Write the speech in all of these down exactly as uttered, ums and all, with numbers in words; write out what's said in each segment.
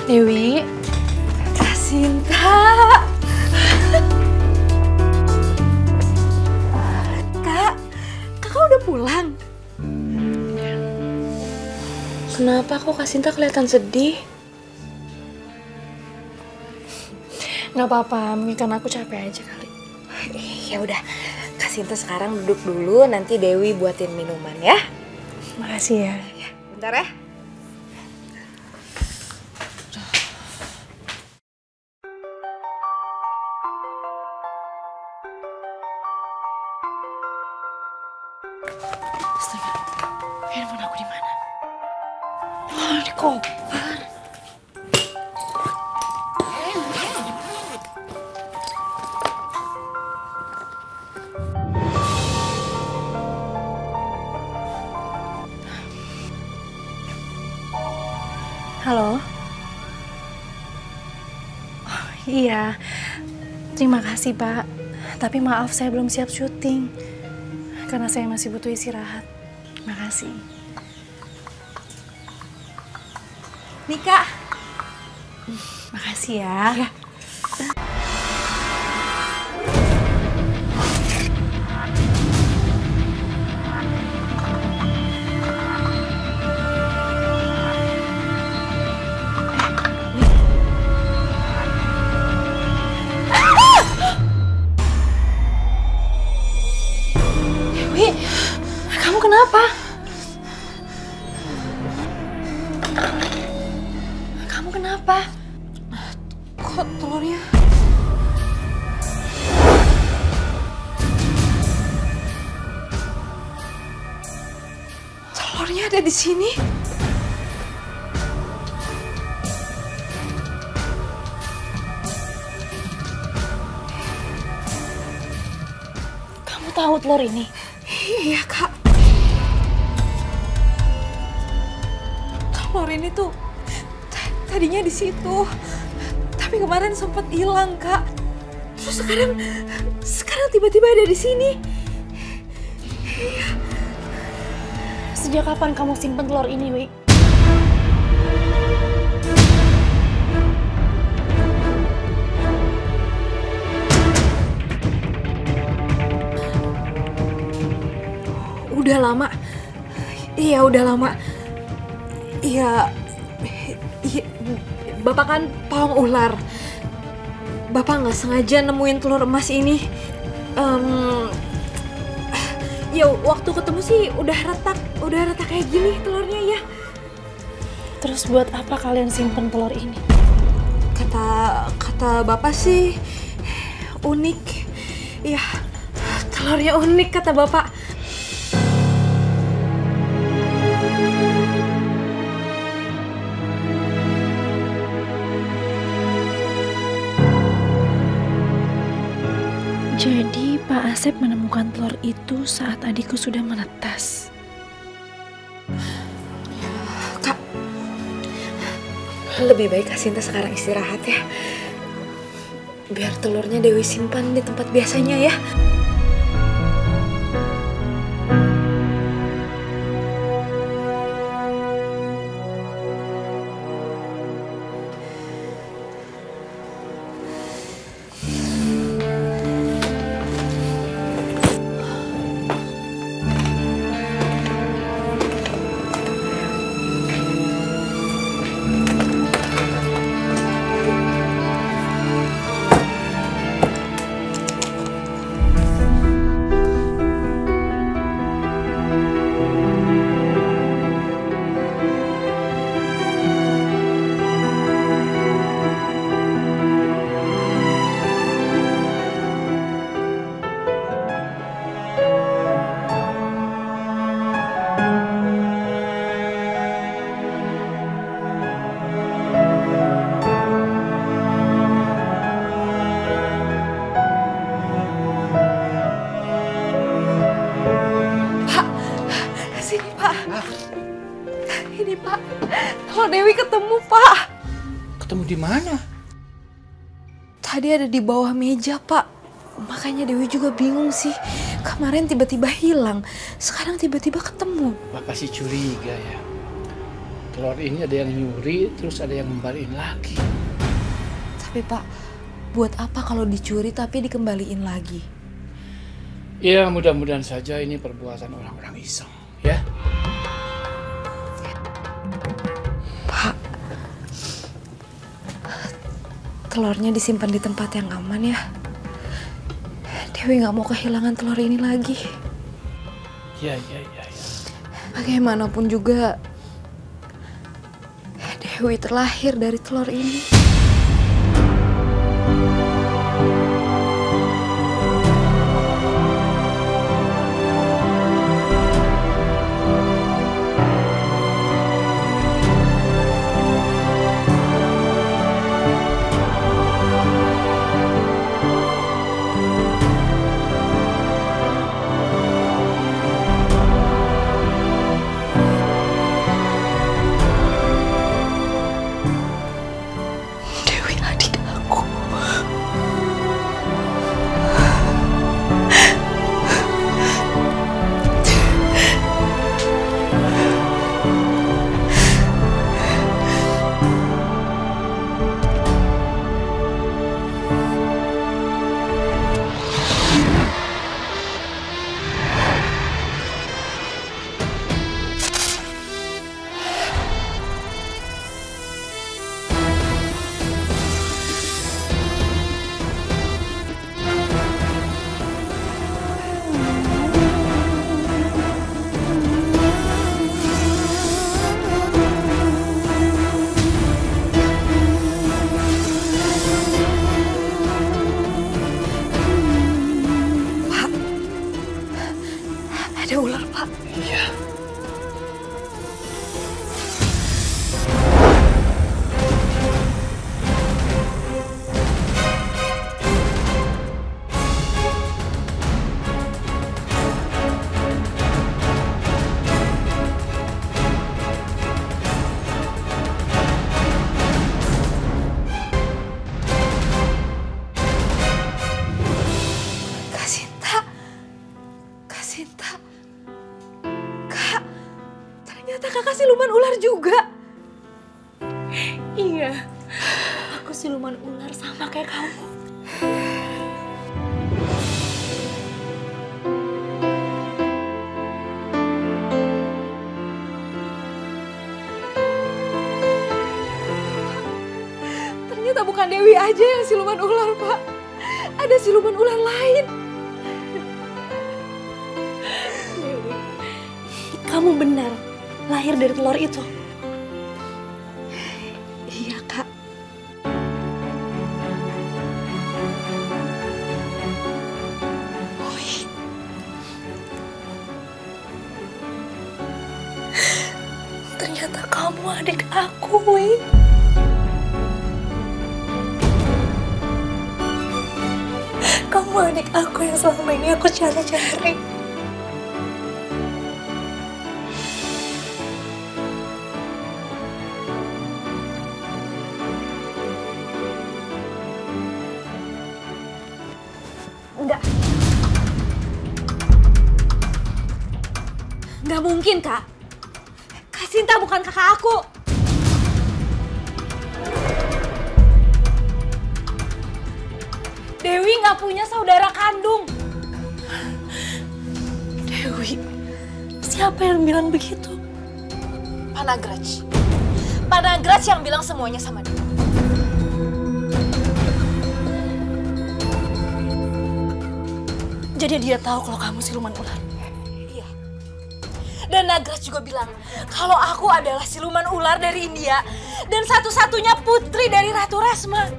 Dewi, Kak Sinta. Kak, kakak udah pulang? kenapa kok Kak Sinta kelihatan sedih? Gak apa-apa, mungkin karena aku capek aja kali. Ya udah, Kak Sinta sekarang duduk dulu, nanti Dewi buatin minuman ya. Makasih ya. Ya, bentar ya. Astaga, handphone aku di mana? Oh, di koper. Halo. Oh, iya. Terima kasih, Pak. Tapi maaf saya belum siap syuting. Karena saya masih butuh istirahat. Makasih. Nih Kak. Makasih ya. Ya. Dewi, kamu kenapa? Kamu kenapa? Kok telurnya? Telurnya ada di sini? Kamu tahu telur ini? Iya Kak. Telur ini tuh tadinya di situ, tapi kemarin sempat hilang Kak. Terus sekarang, sekarang tiba-tiba ada di sini. Sejak kapan kamu simpen telur ini, Wi? Udah lama. Iya, udah lama. Iya, iya, Bapak kan pawang ular. Bapak nggak sengaja nemuin telur emas ini. Um, ya waktu ketemu sih udah retak, udah retak kayak gini telurnya ya. Terus buat apa kalian simpen telur ini? Kata kata Bapak sih unik. Iya, telurnya unik kata Bapak. Jadi Pak Asep menemukan telur itu saat adikku sudah menetas. Kak, lebih baik Kak Sinta sekarang istirahat ya. Biar telurnya Dewi simpan di tempat biasanya ya. Ini Pak, telur Dewi ketemu Pak. Ketemu di mana? Tadi ada di bawah meja Pak. Makanya Dewi juga bingung sih. Kemarin tiba-tiba hilang, sekarang tiba-tiba ketemu. Bapak sih curiga ya. telur ini ada yang nyuri, terus ada yang ngembaliin lagi. Tapi Pak, buat apa kalau dicuri tapi dikembaliin lagi? Ya mudah-mudahan saja ini perbuatan orang-orang iseng, ya. Pak, telurnya disimpan di tempat yang aman ya. Dewi nggak mau kehilangan telur ini lagi. Ya, ya, ya, ya. Bagaimanapun juga, Dewi terlahir dari telur ini. Ada ular, Pak. Iya. Kak Sinta. Kak Sinta. Kak, ternyata kakak siluman ular juga. Iya, aku siluman ular sama kayak kamu. Ternyata bukan Dewi aja yang siluman ular, Pak. Ada siluman ular lain. Dewi, kamu benar lahir dari telur itu. Iya, Kak. Oi. Ternyata kamu adik aku, Wi. Kamu adik aku yang selama ini aku cari-cari. Enggak. Enggak mungkin, Kak. Kak Sinta bukan kakak aku. Dewi nggak punya saudara kandung. Dewi, siapa yang bilang begitu? Panagraj. Panagraj yang bilang semuanya sama dia. Jadi dia tahu kalau kamu siluman ular. Iya. Dan Nagraj juga bilang kalau aku adalah siluman ular dari India dan satu-satunya putri dari Ratu Resma.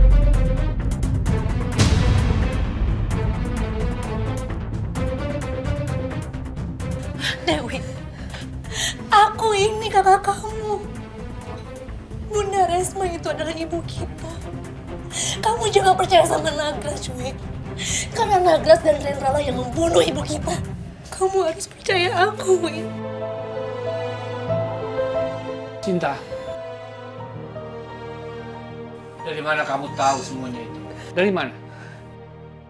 Dewi, aku ini kakak kamu. Bunda Resma itu adalah ibu kita. Kamu jangan percaya sama Nagraj, Wi. Karena Nagraj dan Rendra lah yang membunuh ibu kita. Kamu harus percaya aku, Wi. Cinta. Dari mana kamu tahu semuanya itu? Dari mana?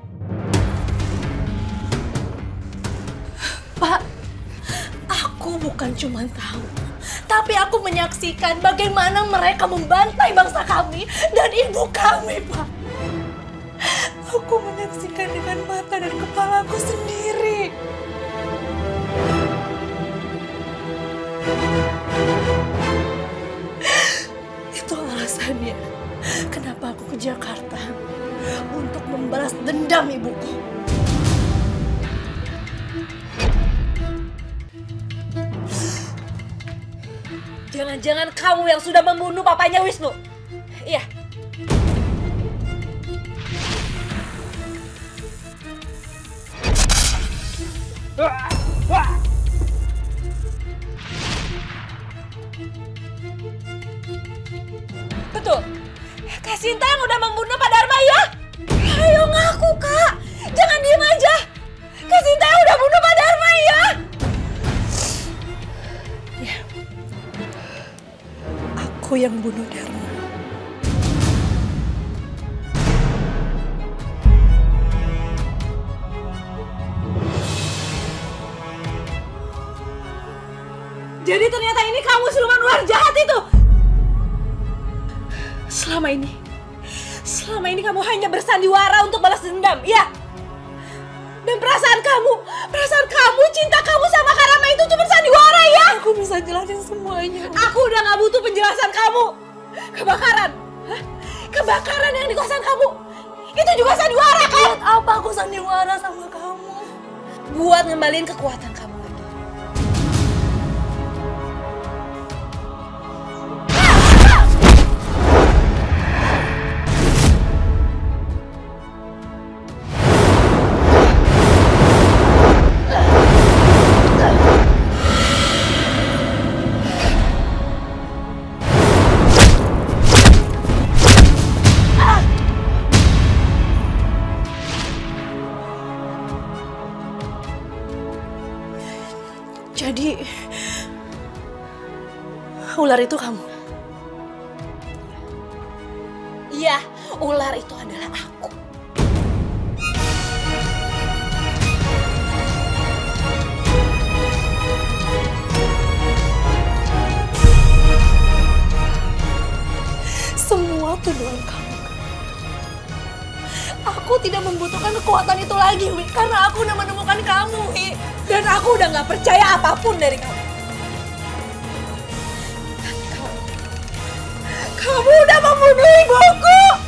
Pak, aku bukan bukan cuma tahu, tapi aku menyaksikan bagaimana mereka membantai bangsa kami dan ibu kami, Pak. Aku menyaksikan dengan mata dan kepalaku sendiri. Itu alasannya kenapa aku ke Jakarta untuk membalas dendam ibuku. Jangan-jangan kamu yang sudah membunuh papanya Wisnu? Iya. Betul. Kak Sinta yang udah membunuh Pak Dharma ya? Ayo ngaku, Kak. Jangan diem aja. Kak Sinta yang udah bunuh Pak Dharma ya? Ya. Aku yang bunuh Dharma. Jadi ternyata ini kamu siluman ular jahat itu. Selama ini, selama ini kamu hanya bersandiwara untuk balas dendam, ya? Dan perasaan kamu, perasaan kamu, cinta kamu sama Kak Rama itu cuma sandiwara, ya? Aku bisa jelasin semuanya. Aku udah gak butuh penjelasan kamu. Kebakaran, hah? Kebakaran yang di kosan kamu, itu juga sandiwara kan? Buat apa aku sandiwara sama kamu? Buat ngembaliin kekuatan kamu. Jadi, ular itu kamu? Iya, ular itu adalah aku. Semua tuduhan kamu. Aku tidak membutuhkan kekuatan itu lagi, Wi, karena aku udah menemukan kamu, Wi. Dan aku udah gak percaya apapun dari kamu. Kamu, kamu udah membunuh ibuku.